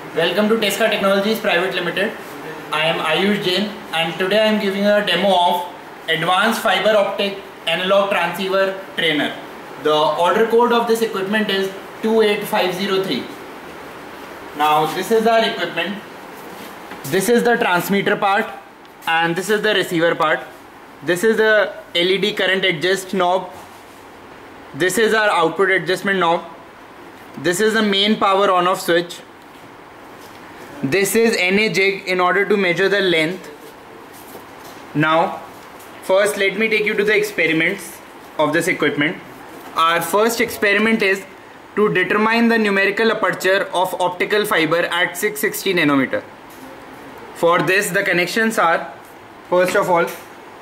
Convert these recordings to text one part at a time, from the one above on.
Welcome to Tesca Technologies Private Limited. I am Ayush Jain and today I am giving a demo of Advanced Fiber Optic Analog Transceiver Trainer. The order code of this equipment is 28503. Now this is our equipment. This is the transmitter part and this is the receiver part. This is the LED current adjust knob. This is our output adjustment knob. This is the main power on off switch. This is NA jig in order to measure the length. Now first let me take you to the experiments of this equipment. Our first experiment is to determine the numerical aperture of optical fiber at 660 nanometer. For this the connections are, first of all,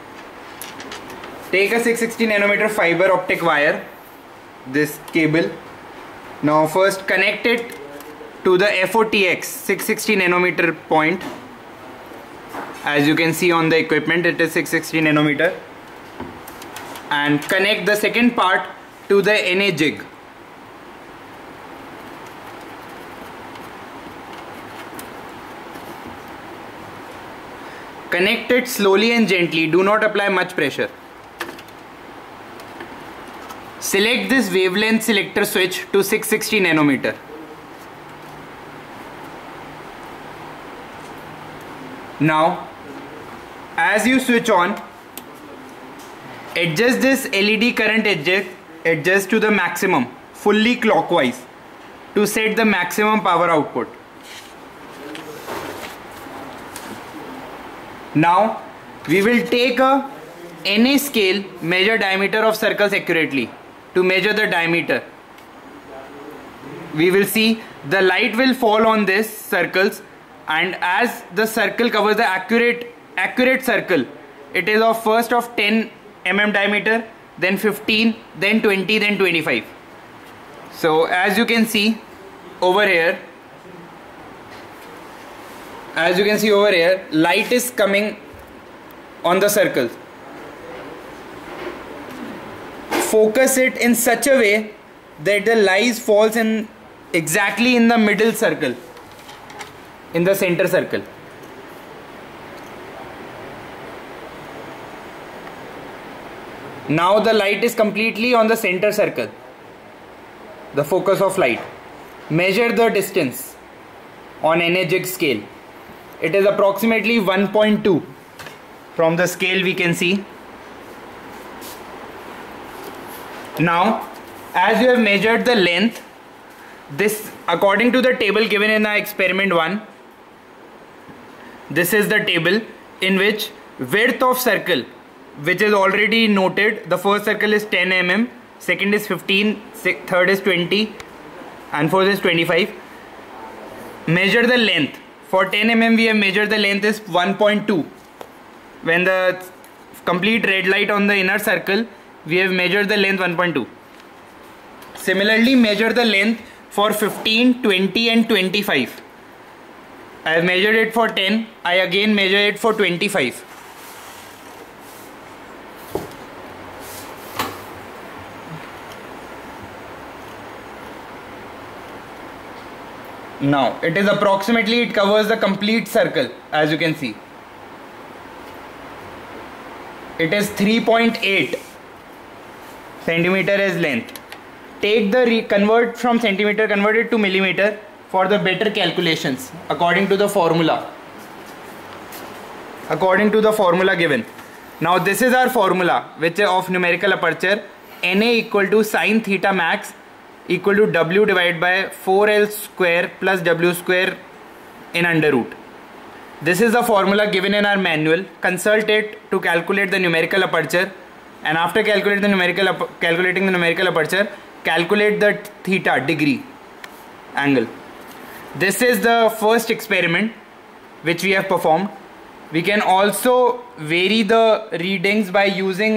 take a 660 nanometer fiber optic wire, this cable. Now first connect it to the FOTX 660 nanometer point. As you can see on the equipment, it is 660 nanometer. And connect the second part to the NA jig. Connect it slowly and gently, do not apply much pressure. Select this wavelength selector switch to 660 nanometer. Now, as you switch on, adjust this LED current adjust to the maximum, fully clockwise, to set the maximum power output. Now, we will take a NA scale, measure diameter of circles accurately. To measure the diameter, we will see the light will fall on this circles, and as the circle covers the accurate circle, it is of first of 10 mm diameter, then 15, then 20, then 25. So as you can see over here, light is coming on the circles. Focus it in such a way that the light falls in exactly in the middle circle, in the center circle. Now the light is completely on the center circle, the focus of light. Measure the distance on NA jig scale. It is approximately 1.2 from the scale we can see. Now, as you have measured the length, this according to the table given in our experiment 1, this is the table in which width of circle, which is already noted, the first circle is 10 mm, second is 15, third is 20 and fourth is 25. Measure the length. For 10 mm we have measured the length is 1.2. When the complete red light on the inner circle, we have measured the length 1.2. Similarly, measure the length for 15, 20 and 25. I have measured it for 10. I again measure it for 25. Now, it is approximately, it covers the complete circle, as you can see. It is 3.8 centimeter as length. Take the convert from centimeter, convert it to millimeter for the better calculations according to the formula. Given. Now this is our formula, which is of numerical aperture. NA equal to sin theta max equal to W divided by 4L square plus W square in under root. This is the formula given in our manual. Consult it to calculate the numerical aperture, and after calculating the numerical aperture, calculate the theta degree angle. This is the first experiment which we have performed. We can also vary the readings by using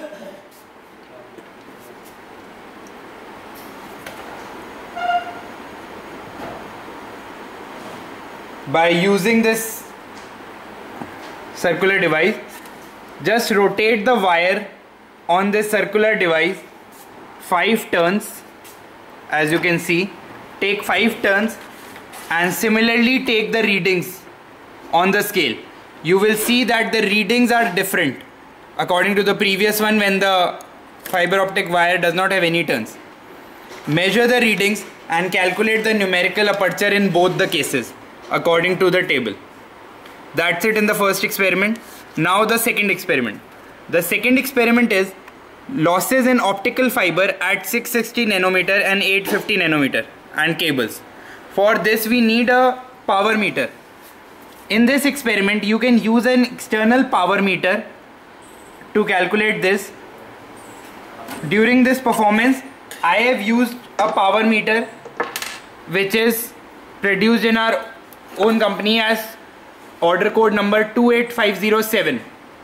this circular device. Just rotate the wire on this circular device 5 turns. As you can see, take 5 turns and similarly take the readings on the scale, you will see that the readings are different according to the previous one when the fiber optic wire does not have any turns. Measure the readings and calculate the numerical aperture in both the cases according to the table. That's it in the first experiment. Now the second experiment. The second experiment is losses in optical fiber at 660 nanometer and 850 nanometer and cables. For this we need a power meter. In this experiment you can use an external power meter to calculate this. During this performance I have used a power meter which is produced in our own company as order code number 28507B.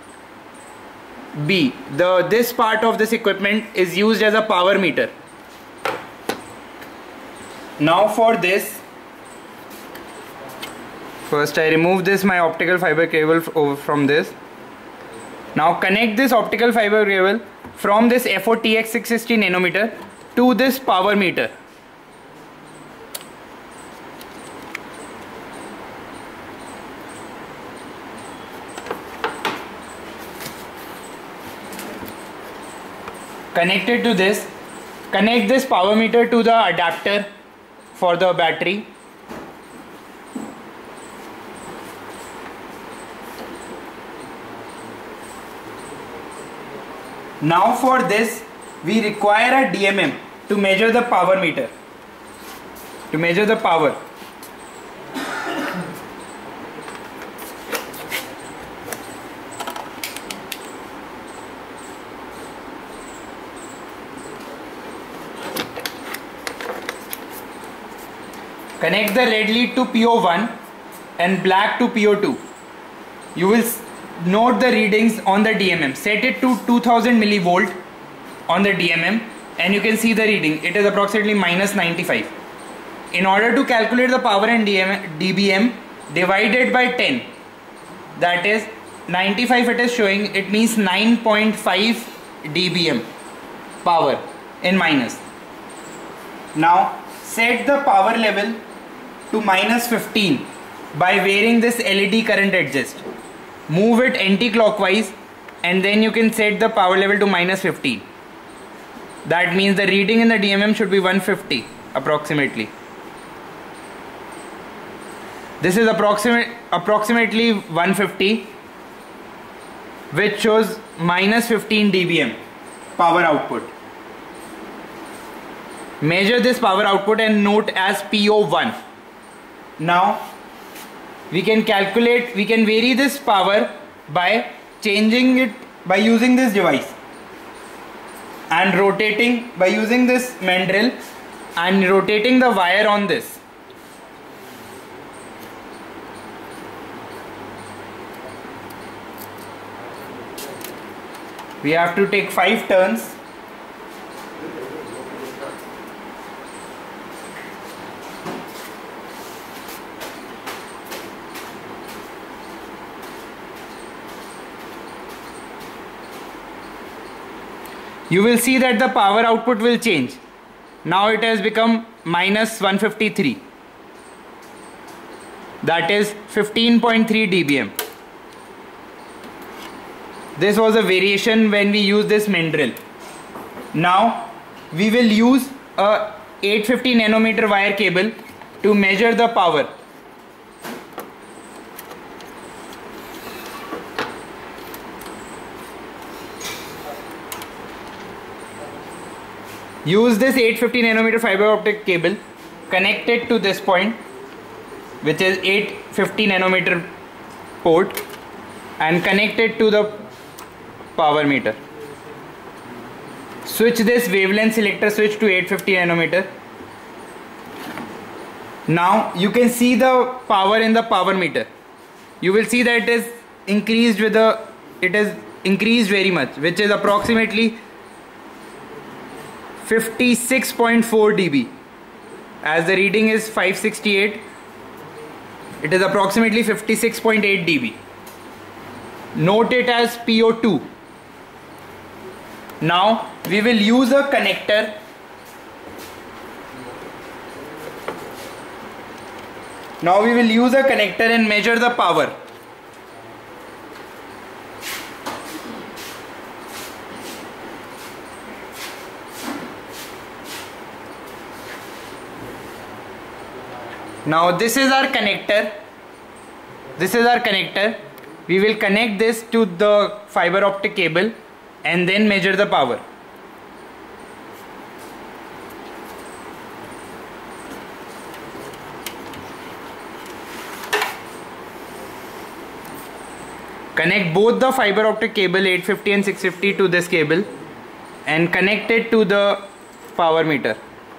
This part of this equipment is used as a power meter. Now for this, first I remove my optical fiber cable from this. Now connect this optical fiber cable from this FOTX 660 nanometer to this power meter. Connected to this, connect this power meter to the adapter for the battery. Now for this we require a DMM to measure the power meter, to measure the power. Connect the red lead to PO1 and black to PO2. You will note the readings on the DMM. Set it to 2000 millivolt on the DMM and you can see the reading. It is approximately -95. In order to calculate the power in dBm, divide it by 10. That is 95 it is showing, it means 9.5 dBm power in minus. Now set the power level to -15 by varying this LED current adjust. Move it anti-clockwise and then you can set the power level to -15. That means the reading in the DMM should be 150 approximately. This is approximately 150, which shows -15 dBm power output. Measure this power output and note as PO1. Now we can calculate, we can vary this power by changing it by using this device and rotating by using this mandrel and rotating the wire on this. We have to take 5 turns. You will see that the power output will change. Now it has become -153. That is 15.3 dBm. This was a variation when we use this mandrel. Now we will use a 850 nanometer wire cable to measure the power. Use this 850 nanometer fiber optic cable, connect it to this point, which is 850 nanometer port, and connect it to the power meter. Switch this wavelength selector switch to 850 nanometer. Now you can see the power in the power meter. You will see that it is increased very much, which is approximately 56.4 dB. As the reading is 568, it is approximately 56.8 dB. Note it as PO2. Now we will use a connector Now we will use a connector and measure the power. Now this is our connector. We will connect this to the fiber optic cable and then measure the power. Connect both the fiber optic cable 850 and 650 to this cable and connect it to the power meter.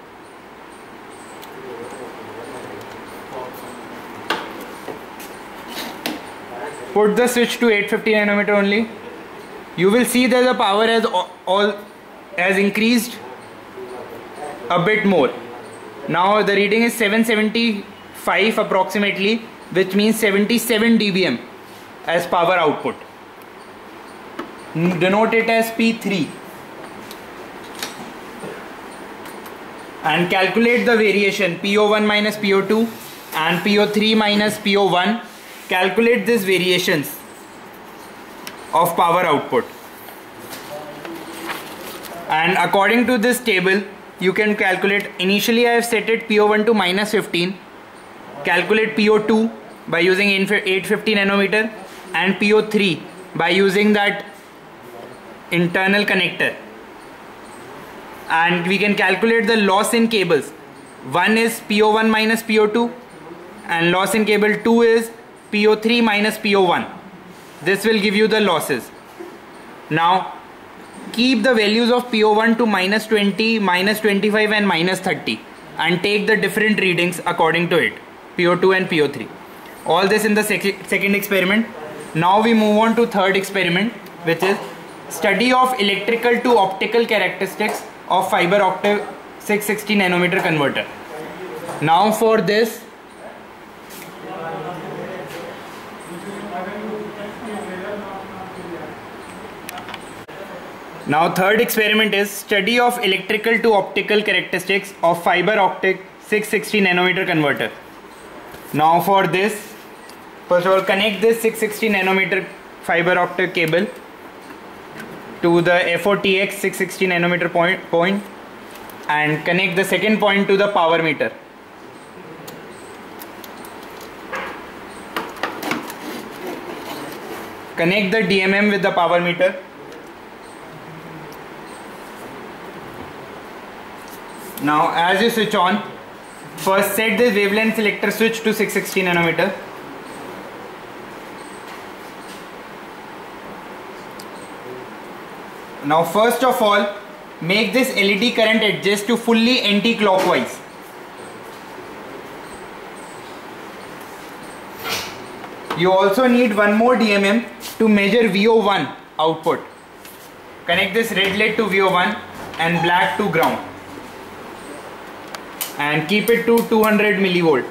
Put the switch to 850 nanometer only. You will see that the power has increased a bit more. Now the reading is 775 approximately, which means 77 dBm as power output. Denote it as P3 and calculate the variation PO1 minus PO2 and PO3 minus PO1. Calculate these variations of power output, and according to this table you can calculate. Initially I have set it PO1 to minus 15. Calculate PO2 by using 850 nanometer and PO3 by using that internal connector, and we can calculate the loss in cables. One is PO1 minus PO2 and loss in cable 2 is PO3 minus PO1. This will give you the losses. Now keep the values of PO1 to minus 20, minus 25 and minus 30 and take the different readings according to it, PO2 and PO3. All this in the second experiment. Now we move on to third experiment, which is study of electrical to optical characteristics of fiber optic 660 nanometer converter. Now for this, third experiment is study of electrical to optical characteristics of fiber optic 660 nanometer converter. Now for this, first of all, connect this 660 nanometer fiber optic cable to the FOTX 660 nanometer point and connect the second point to the power meter. Connect the DMM with the power meter. Now as you switch on, first set this wavelength selector switch to 660 nanometer. Now first of all, make this LED current adjust to fully anti-clockwise. You also need one more DMM to measure VO1 output. Connect this red LED to VO1 and black to ground. And keep it to 200 millivolt.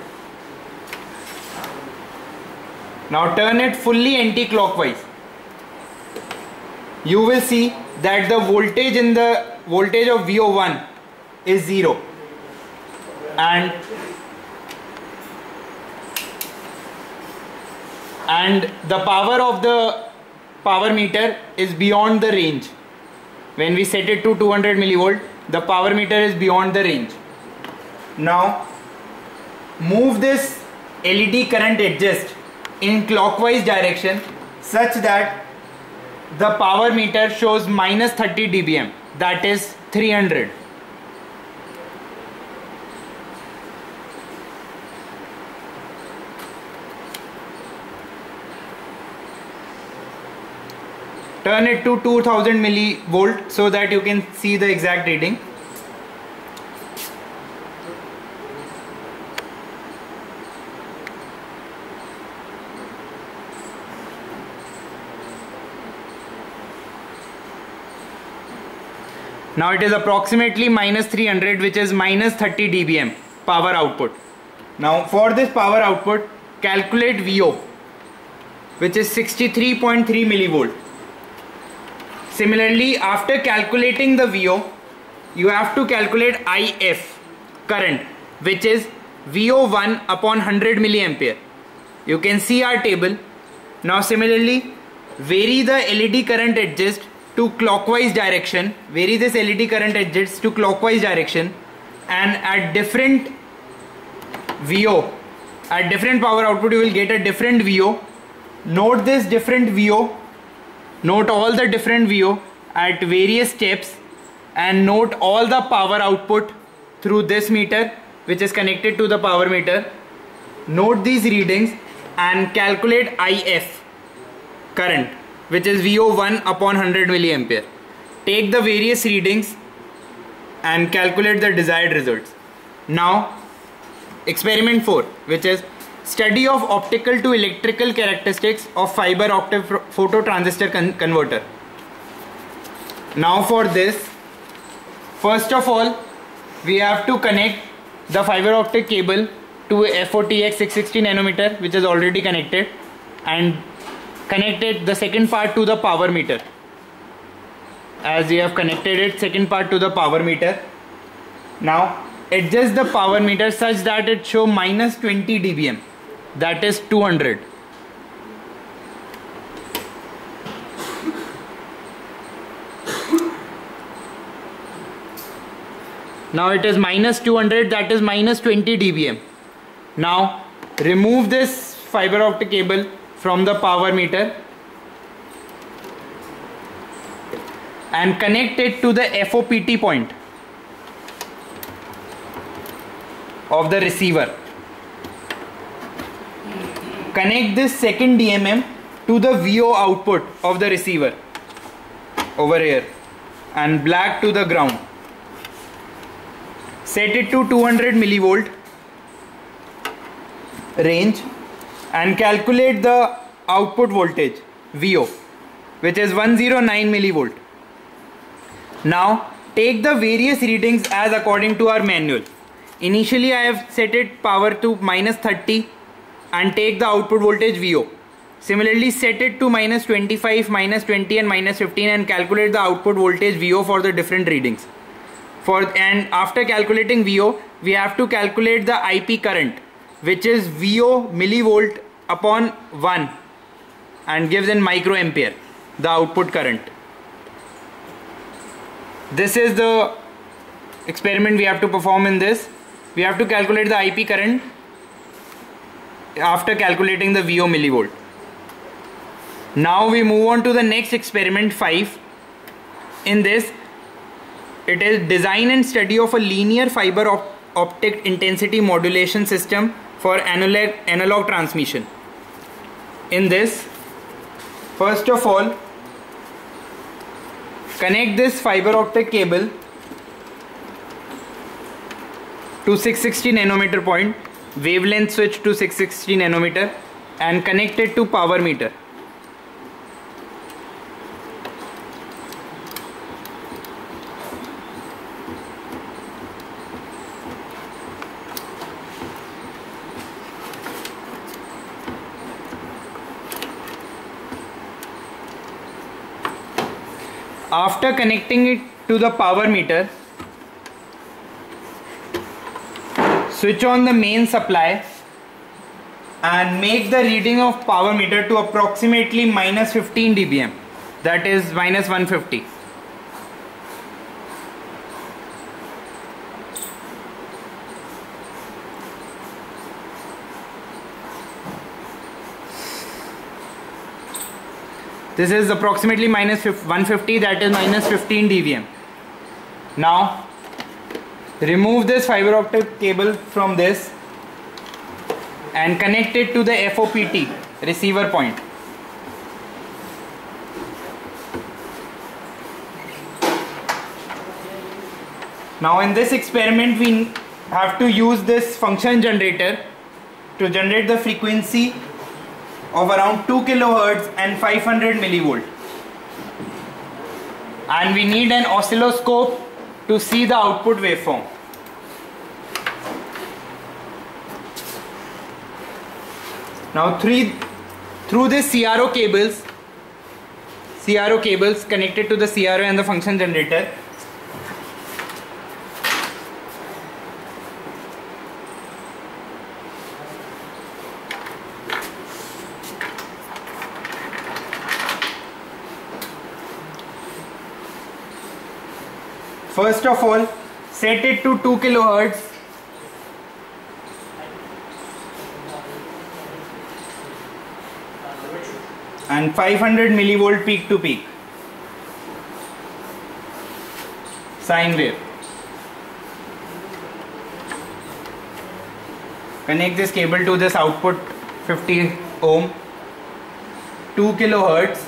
Now turn it fully anti-clockwise. You will see that the voltage of VO1 is 0 and the power of the power meter is beyond the range. When we set it to 200 millivolt, the power meter is beyond the range. Now move this LED current adjust in clockwise direction such that the power meter shows minus 30 dBm, that is 300. Turn it to 2000 millivolt so that you can see the exact reading. Now it is approximately minus 300, which is minus 30 dBm power output. Now for this power output, calculate VO, which is 63.3 millivolt. Similarly, after calculating the VO, you have to calculate IF current, which is VO1 upon 100 milliampere. You can see our table. Now similarly, vary the LED current adjust to clockwise direction. Vary this LED current adjust to clockwise direction, and at different VO, at different power output, you will get a different VO. Note this different VO. Note all the different VO at various steps, and note all the power output through this meter which is connected to the power meter. Note these readings and calculate IF current, which is VO1 upon 100 milliampere. Take the various readings and calculate the desired results. Now experiment 4, which is study of optical to electrical characteristics of fiber optic phototransistor converter. Now for this, first of all, we have to connect the fiber optic cable to a FOTX 660 nanometer, which is already connected, and connected the second part to the power meter. As we have connected it, second part to the power meter. Now adjust the power meter such that it show minus 20 dBm, that is 200. Now it is minus 200, that is minus 20 dBm. Now remove this fiber optic cable from the power meter and connect it to the FOPT point of the receiver. Connect this second DMM to the VO output of the receiver over here, and black to the ground. Set it to 200 millivolt range and calculate the output voltage VO, which is 109 millivolt. Now take the various readings as according to our manual. Initially I have set it power to minus 30 and take the output voltage VO. Similarly, set it to minus 25, minus 20 and minus 15 and calculate the output voltage VO for the different readings. And after calculating VO, we have to calculate the IP current, which is VO millivolt upon 1 and gives in microampere the output current. This is the experiment we have to perform in this. We have to calculate the IP current after calculating the VO millivolt. Now we move on to the next experiment 5. In this, it is design and study of a linear fiber optic intensity modulation system for analog transmission. In this, first of all, connect this fiber optic cable to 660 nanometer point, wavelength switch to 660 nanometer, and connect it to power meter. After connecting it to the power meter, switch on the main supply and make the reading of power meter to approximately minus 15 dBm, that is minus 150. This is approximately minus 150, that is minus 15 dBm. Now remove this fiber optic cable from this and connect it to the FOPT receiver point. Now in this experiment we have to use this function generator to generate the frequency of around 2 kilohertz and 500 millivolt, and we need an oscilloscope to see the output waveform. Now through this CRO cables connected to the CRO and the function generator, First of all, set it to 2 kilohertz. And 500 millivolt peak to peak sine wave. Connect this cable to this output 50 ohm, 2 kilohertz.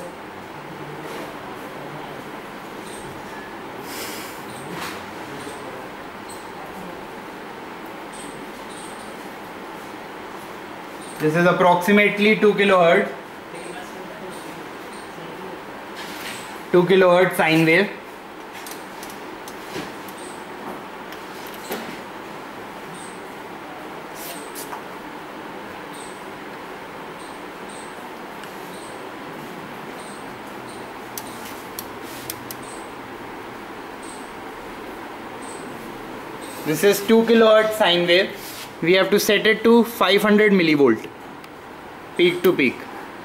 This is approximately 2 kilohertz. 2 kilohertz sine wave. This is 2 kilohertz sine wave. We have to set it to 500 millivolt peak to peak.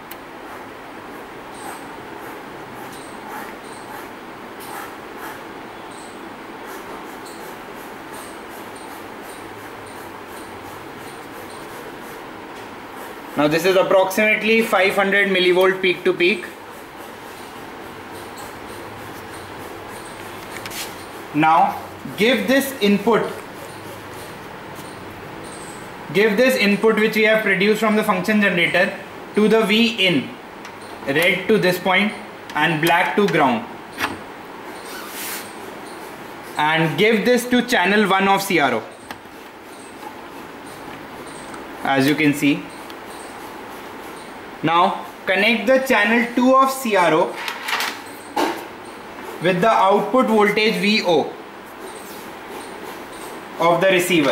Now this is approximately 500 millivolt peak to peak. Now give this input which we have produced from the function generator to the V in, red to this point and black to ground, and give this to channel 1 of CRO, as you can see. Now connect the channel 2 of CRO with the output voltage VO of the receiver.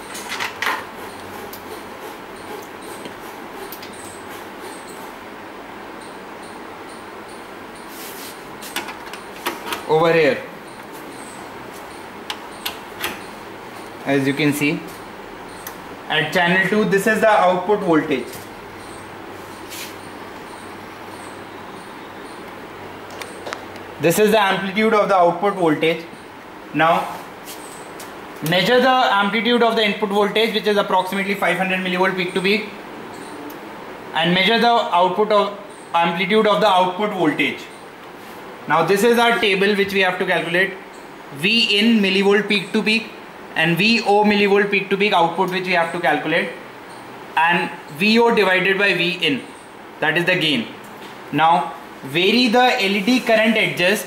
Over here, as you can see, at channel 2, this is the output voltage. This is the amplitude of the output voltage. Now measure the amplitude of the input voltage, which is approximately 500 millivolt peak to peak, and measure the amplitude of the output voltage. Now this is our table which we have to calculate. V in millivolt peak to peak and VO millivolt peak to peak output, which we have to calculate, and VO divided by V in, that is the gain. Now vary the LED current adjust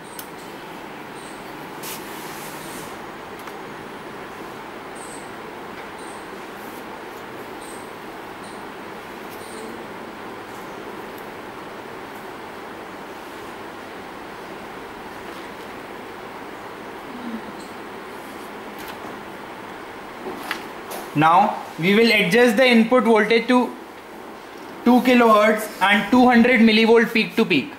Now we will adjust the input voltage to 2 kilohertz and 200 millivolt peak to peak.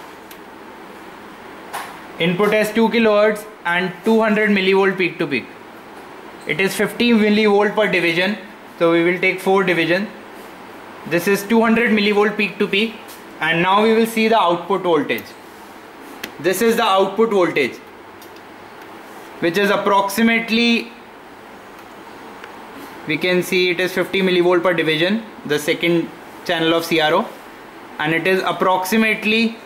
Input is 2 kilohertz and 200 millivolt peak to peak. It is 50 millivolt per division, so we will take 4 divisions. This is 200 millivolt peak to peak, and now we will see the output voltage. This is the output voltage, which is approximately, we can see it is 50 millivolt per division, the second channel of CRO, and it is approximately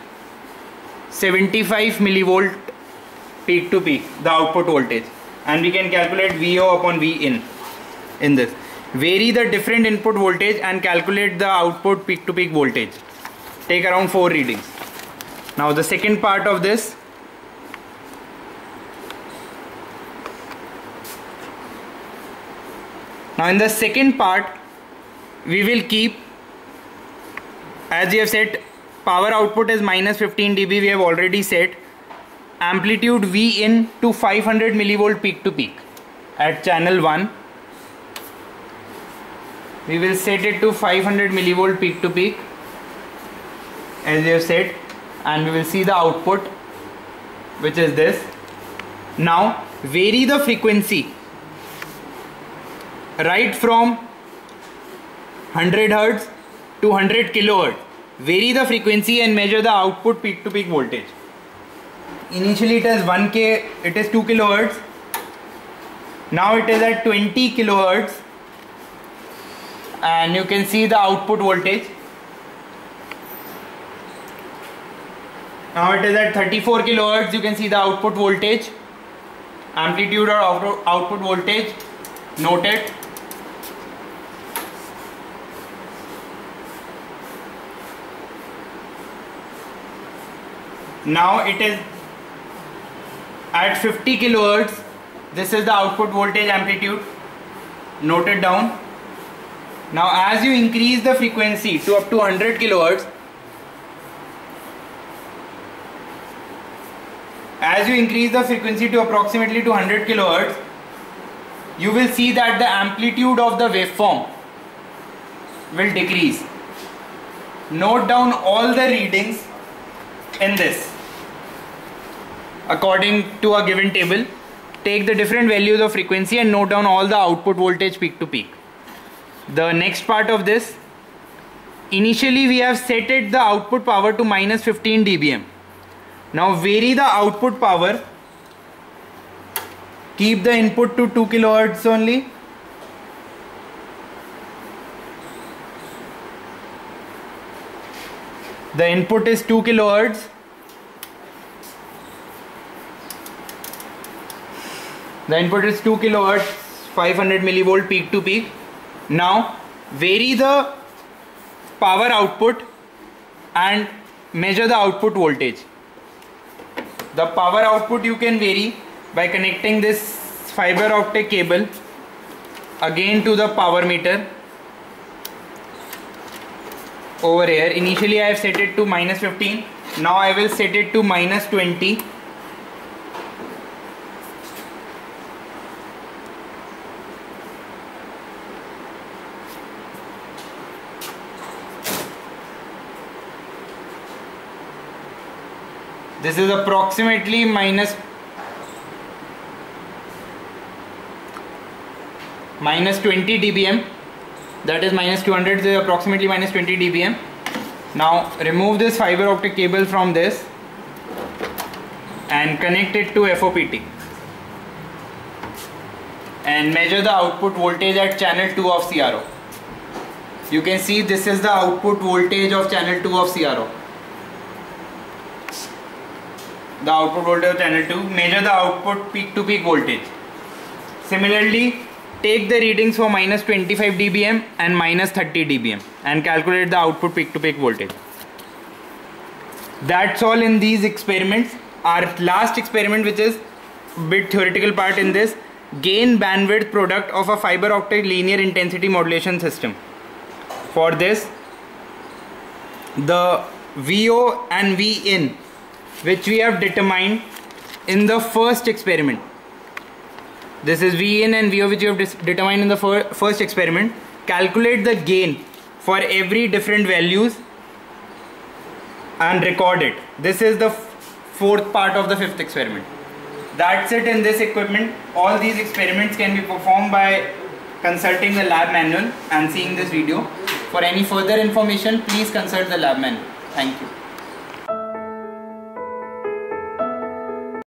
75 millivolt peak to peak, the output voltage, and we can calculate VO upon V in this. Vary the different input voltage and calculate the output peak to peak voltage. Take around 4 readings. Now the second part of this, now in the second part we will keep, as we have said, power output is minus 15 dB, we have already set. Amplitude V in to 500 millivolt peak to peak at channel 1. We will set it to 500 millivolt peak to peak, as we have said, and we will see the output, which is this. Now vary the frequency right from 100 Hz to 100 kilohertz. Vary the frequency and measure the output peak to peak voltage. initially it is 1K, it is 2 kilohertz. Now it is at 20 kilohertz, and you can see the output voltage. Now it is at 34 kilohertz. You can see the output voltage, amplitude or output voltage. Note it. Now it is at 50 kilohertz. This is the output voltage amplitude. Note it down. Now as you increase the frequency to up to 100 kilohertz, as you increase the frequency to approximately 100 kilohertz, you will see that the amplitude of the waveform will decrease. Note down all the readings in this according to a given table. Take the different values of frequency and note down all the output voltage peak to peak. The next part of this, initially we have set it the output power to minus 15 dBm. Now vary the output power, keep the input to 2 kilohertz only. The input is 2 kilohertz. The input is 2 kilohertz, 500 millivolt peak to peak. Now vary the power output and measure the output voltage. The power output you can vary by connecting this fiber optic cable again to the power meter over here. Initially I have set it to minus 15. Now I will set it to minus 20. This is approximately minus 20 dBm. That is minus 200, is approximately minus 20 dBm. Now remove this fiber optic cable from this and connect it to FOPT and measure the output voltage at channel 2 of CRO. You can see this is the output voltage of channel 2 of CRO. The output voltage of channel 2. Measure the output peak to peak voltage. Similarly, take the readings for minus 25 dBm and minus 30 dBm and calculate the output peak to peak voltage. That's all in these experiments. Our last experiment, which is bit theoretical part in this, gain bandwidth product of a fiber optic linear intensity modulation system. For this, the VO and VIN, which we have determined in the first experiment. This is VIN and VO which we have determined in the first experiment. Calculate the gain for every different values and record it. This is the fourth part of the fifth experiment. That's it in this equipment. All these experiments can be performed by consulting the lab manual and seeing this video. For any further information, please consult the lab manual. Thank you.